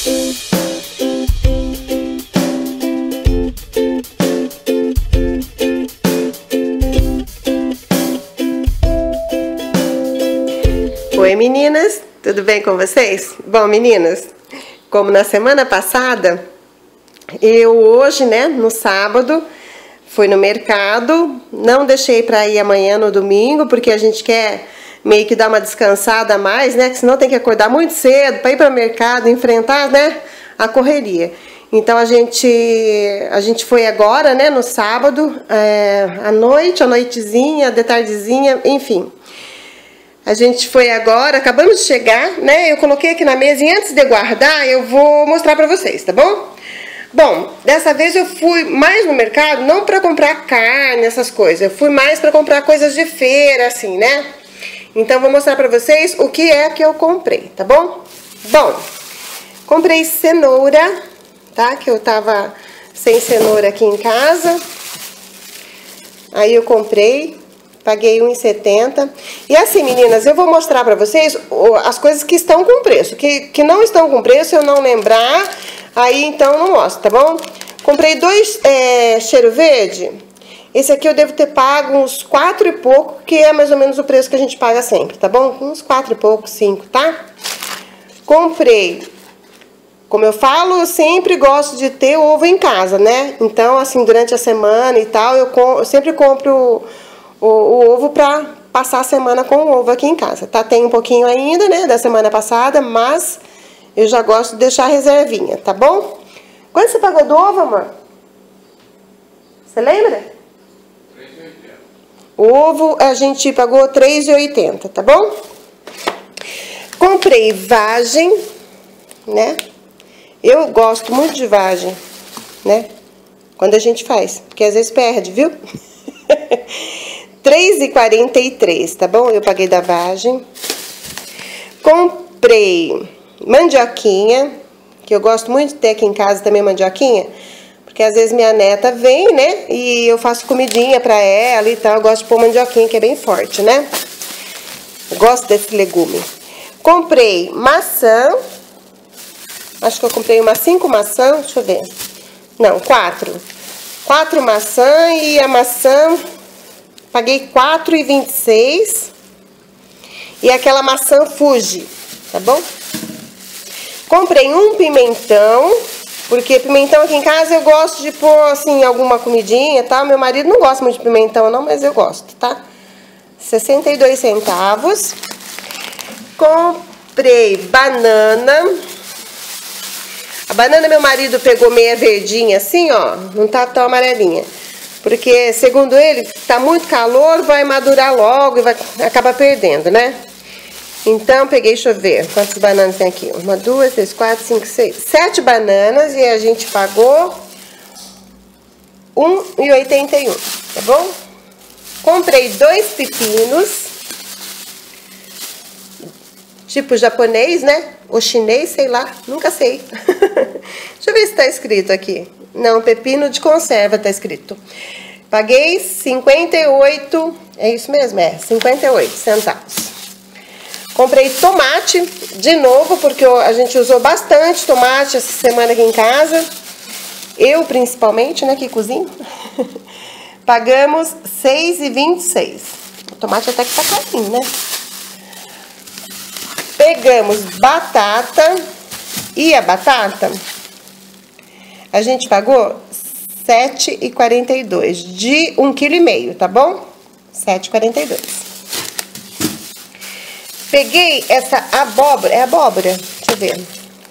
Oi meninas, tudo bem com vocês? Bom meninas, como na semana passada, eu hoje, né, no sábado, fui no mercado, não deixei para ir amanhã no domingo, porque a gente quer meio que dar uma descansada a mais, né, que senão tem que acordar muito cedo para ir para o mercado, enfrentar, né, a correria. Então a gente foi agora, né, no sábado, à noitezinha, de tardezinha, enfim. A gente foi agora, acabamos de chegar, né? Eu coloquei aqui na mesa e antes de guardar, eu vou mostrar pra vocês, tá bom? Bom, dessa vez eu fui mais no mercado, não pra comprar carne, essas coisas. Eu fui mais pra comprar coisas de feira, assim, né? Então, vou mostrar pra vocês o que é que eu comprei, tá bom? Bom, comprei cenoura, tá? Que eu tava sem cenoura aqui em casa. Aí eu comprei. Paguei R$1,70. E assim, meninas, eu vou mostrar pra vocês as coisas que estão com preço. Que não estão com preço, eu não lembrar, aí então não mostro, tá bom? Comprei dois cheiro verde. Esse aqui eu devo ter pago uns 4 e pouco, que é mais ou menos o preço que a gente paga sempre, tá bom? Uns 4 e pouco, 5, tá? Comprei. Como eu falo, eu sempre gosto de ter ovo em casa, né? Então, assim, durante a semana e tal, eu sempre compro o ovo pra passar a semana com o ovo aqui em casa, tá? Tem um pouquinho ainda, né, da semana passada, mas eu já gosto de deixar a reservinha, tá bom? Quanto você pagou do ovo, amor? Você lembra? R$3,80. O ovo a gente pagou R$3,80, tá bom? Comprei vagem, né? Eu gosto muito de vagem, né? Quando a gente faz, porque às vezes perde, viu? R$3,43, tá bom? Eu paguei da vagem. Comprei mandioquinha, que eu gosto muito de ter aqui em casa também mandioquinha, porque às vezes minha neta vem, né? E eu faço comidinha pra ela e tal. Eu gosto de pôr mandioquinha, que é bem forte, né? Eu gosto desse legume. Comprei maçã. Acho que eu comprei umas 5 maçãs, deixa eu ver. Não, 4. 4 maçãs e a maçã... Paguei R$4,26. E aquela maçã Fuji, tá bom? Comprei um pimentão, porque pimentão aqui em casa eu gosto de pôr, assim, alguma comidinha, tá? Meu marido não gosta muito de pimentão, não, mas eu gosto, tá? 62 centavos. Comprei banana. A banana meu marido pegou meia verdinha, assim, ó, não tá tão amarelinha. Porque, segundo ele, tá muito calor, vai madurar logo e vai acabar perdendo, né? Então, peguei, deixa eu ver, quantas bananas tem aqui? 1, 2, 3, 4, 5, 6, 7 bananas e a gente pagou R$1,81, tá bom? Comprei 2 pepinos, tipo japonês, né? Ou chinês, sei lá, nunca sei. Deixa eu ver se tá escrito aqui. Não, pepino de conserva tá escrito. Paguei 58, é isso mesmo? É, 58 centavos. Comprei tomate, de novo, porque a gente usou bastante tomate essa semana aqui em casa. Eu, principalmente, né, que cozinho. Pagamos R$6,26. O tomate até que tá carinho, né? Pegamos batata. E a batata... A gente pagou R$7,42 de 1,5 kg, tá bom? R$7,42. Peguei essa abóbora, é abóbora? Deixa eu ver.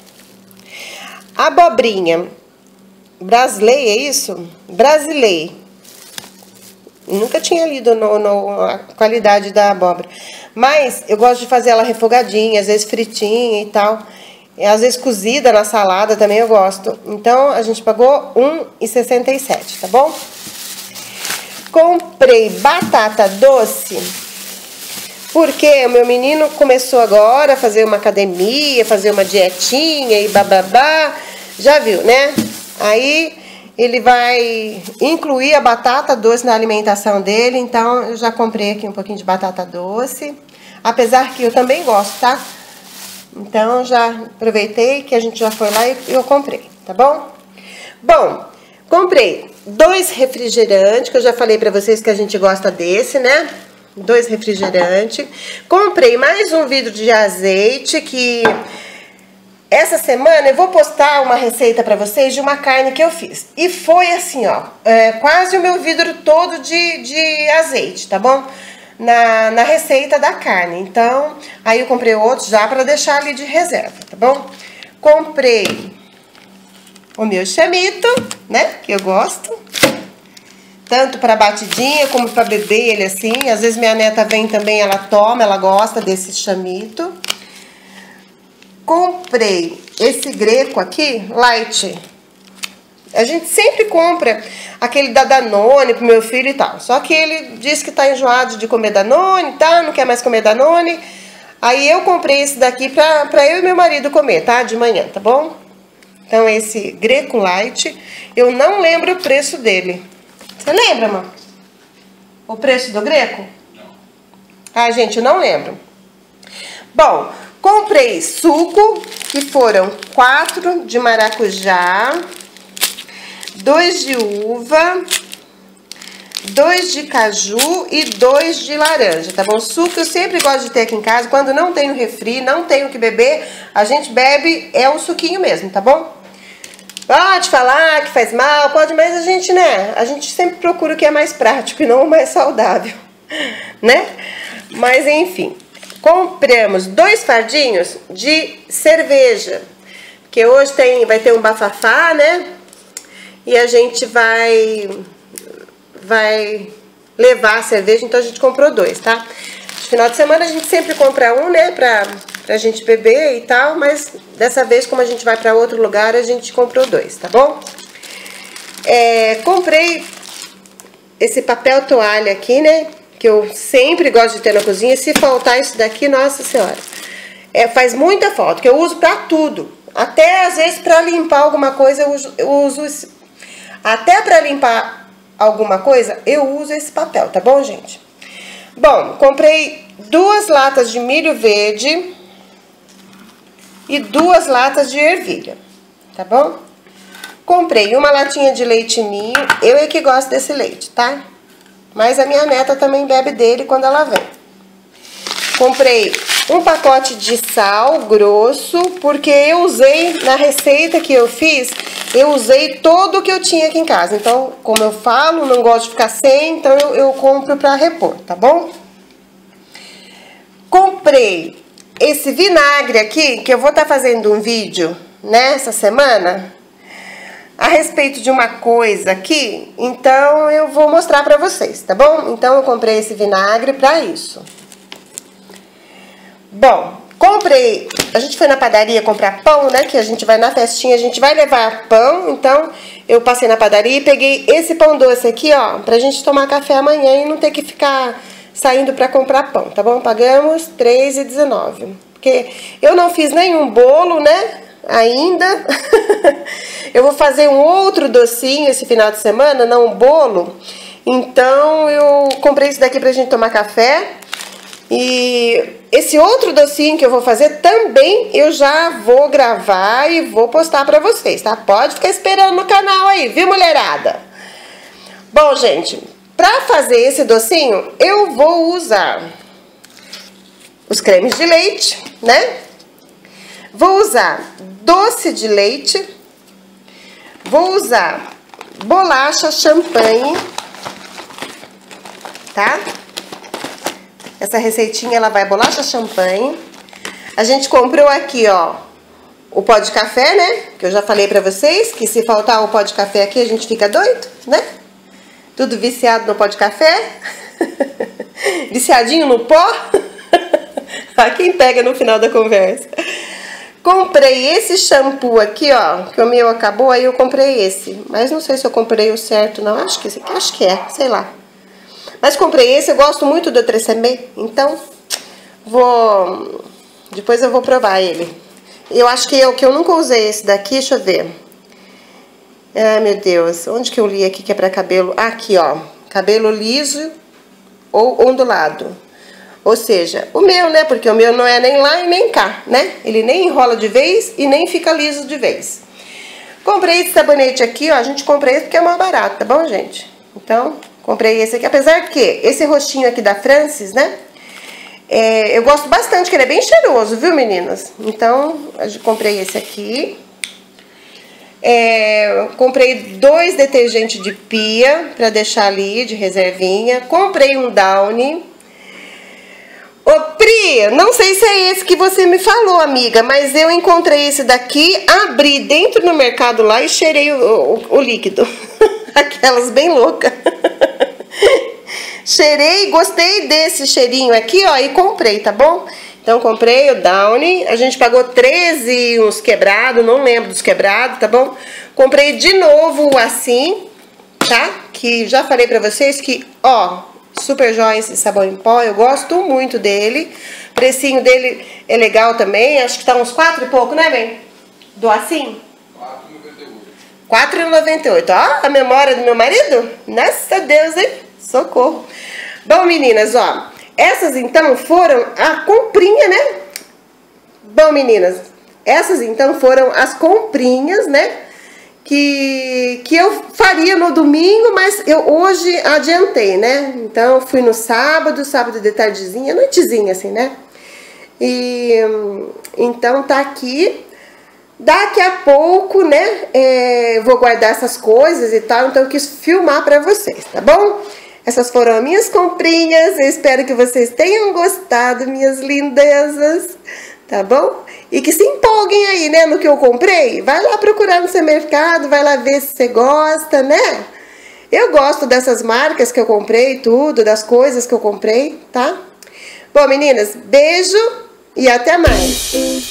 Abobrinha. Brasilei, é isso? Brasilei. Nunca tinha lido a qualidade da abóbora. Mas eu gosto de fazer ela refogadinha, às vezes fritinha e tal. E às vezes cozida na salada também eu gosto. Então, a gente pagou R$1,67, tá bom? Comprei batata doce, porque o meu menino começou agora a fazer uma academia, fazer uma dietinha e bababá. Já viu, né? Aí, ele vai incluir a batata doce na alimentação dele. Então, eu já comprei aqui um pouquinho de batata doce. Apesar que eu também gosto, tá? Então, já aproveitei que a gente já foi lá e eu comprei, tá bom? Bom, comprei 2 refrigerantes, que eu já falei pra vocês que a gente gosta desse, né? 2 refrigerantes. Comprei mais um vidro de azeite, que essa semana eu vou postar uma receita pra vocês de uma carne que eu fiz. E foi assim, ó, quase o meu vidro todo de azeite, tá bom? Na receita da carne. Então, aí eu comprei outros já pra deixar ali de reserva, tá bom? Comprei o meu chamito, né, que eu gosto. Tanto pra batidinha como pra beber ele assim. Às vezes minha neta vem também, ela toma, ela gosta desse chamito. Comprei esse greco aqui, light. A gente sempre compra aquele da Danone pro meu filho e tal. Só que ele diz que tá enjoado de comer Danone e tal, não quer mais comer Danone. Aí eu comprei esse daqui pra eu e meu marido comer, tá? De manhã, tá bom? Então esse greco light, eu não lembro o preço dele. Você lembra, mãe? O preço do greco? Não. Ah, gente, eu não lembro. Bom, comprei suco, que foram 4 de maracujá, 2 de uva, 2 de caju e 2 de laranja, tá bom? Suco eu sempre gosto de ter aqui em casa. Quando não tenho refri, não tenho o que beber, a gente bebe o suquinho mesmo, tá bom? Pode falar que faz mal, pode, mas a gente, né? A gente sempre procura o que é mais prático e não o mais saudável, né? Mas enfim, compramos 2 fardinhos de cerveja, porque hoje vai ter um bafafá, né? E a gente vai levar a cerveja, então a gente comprou 2, tá? No final de semana a gente sempre compra um, né, pra gente beber e tal, mas dessa vez, como a gente vai pra outro lugar, a gente comprou 2, tá bom? Comprei esse papel toalha aqui, né, que eu sempre gosto de ter na cozinha. Se faltar isso daqui, nossa senhora, faz muita falta, que eu uso pra tudo. Até às vezes pra limpar alguma coisa eu uso até pra limpar alguma coisa eu uso esse papel, tá bom, gente? Bom, comprei 2 latas de milho verde e 2 latas de ervilha, tá bom? Comprei uma latinha de leite ninho, eu é que gosto desse leite, tá? Mas a minha neta também bebe dele quando ela vem. Comprei um pacote de sal grosso, porque eu usei, na receita que eu fiz, eu usei todo o que eu tinha aqui em casa. Então, como eu falo, não gosto de ficar sem, então eu compro pra repor, tá bom? Comprei esse vinagre aqui, que eu vou estar fazendo um vídeo nessa semana a respeito de uma coisa aqui, então eu vou mostrar pra vocês, tá bom? Então eu comprei esse vinagre pra isso. Bom, comprei, a gente foi na padaria comprar pão, né, que a gente vai na festinha, a gente vai levar pão, então eu passei na padaria e peguei esse pão doce aqui, ó, pra gente tomar café amanhã e não ter que ficar saindo pra comprar pão, tá bom? Pagamos R$3,19, porque eu não fiz nenhum bolo, né, ainda. Eu vou fazer um outro docinho esse final de semana, não um bolo, então eu comprei isso daqui pra gente tomar café. E esse outro docinho que eu vou fazer também eu já vou gravar e vou postar pra vocês, tá? Pode ficar esperando no canal aí, viu, mulherada? Bom, gente, pra fazer esse docinho, eu vou usar os cremes de leite, né? Vou usar doce de leite, vou usar bolacha champanhe, tá? Essa receitinha, ela vai bolacha champanhe. A gente comprou aqui, ó, o pó de café, né? Que eu já falei pra vocês, que se faltar o pó de café aqui, a gente fica doido, né? Tudo viciado no pó de café. Viciadinho no pó. A quem pega no final da conversa. Comprei esse shampoo aqui, ó, que o meu acabou, aí eu comprei esse. Mas não sei se eu comprei o certo, não. Acho que esse aqui, acho que é, sei lá. Mas comprei esse, eu gosto muito do Tresemmé, então depois eu vou provar ele. Eu acho que eu nunca usei esse daqui, deixa eu ver. Ai, meu Deus, onde que eu li aqui que é pra cabelo? Aqui, ó, cabelo liso ou ondulado. Ou seja, o meu, né? Porque o meu não é nem lá e nem cá, né? Ele nem enrola de vez e nem fica liso de vez. Comprei esse sabonete aqui, ó. A gente compra esse porque é mais barato, tá bom, gente? Então, comprei esse aqui. Apesar que esse rostinho aqui da Francis, né? Eu gosto bastante, que ele é bem cheiroso, viu, meninas? Então, eu comprei esse aqui. Comprei 2 detergentes de pia pra deixar ali de reservinha. Comprei um Downy. Ô, Pri, não sei se é esse que você me falou, amiga, mas eu encontrei esse daqui, abri dentro no mercado lá e cheirei o líquido. Aquelas bem loucas. Cheirei, gostei desse cheirinho aqui, ó, e comprei, tá bom? Então, comprei o Downy, a gente pagou 13 uns quebrados, não lembro dos quebrados, tá bom? Comprei de novo assim, tá? Que já falei pra vocês que, ó, super jóia esse sabão em pó, eu gosto muito dele. O precinho dele é legal também, acho que tá uns 4 e pouco, né, bem? Do assim? R$4,98. Ó, a memória do meu marido? Nossa Deus, hein? Socorro. Bom, meninas, ó, essas então foram a comprinha, né? Bom, meninas, essas então foram as comprinhas, né? Que eu faria no domingo, mas eu hoje adiantei, né? Então, fui no sábado de tardezinha, noitezinha, assim, né? E então tá aqui. Daqui a pouco, né? Eu vou guardar essas coisas e tal, então eu quis filmar pra vocês, tá bom? Essas foram as minhas comprinhas. Eu espero que vocês tenham gostado, minhas lindezas, tá bom? E que se empolguem aí, né, no que eu comprei. Vai lá procurar no seu mercado, vai lá ver se você gosta, né? Eu gosto dessas marcas que eu comprei, tudo, das coisas que eu comprei, tá? Bom, meninas, beijo e até mais!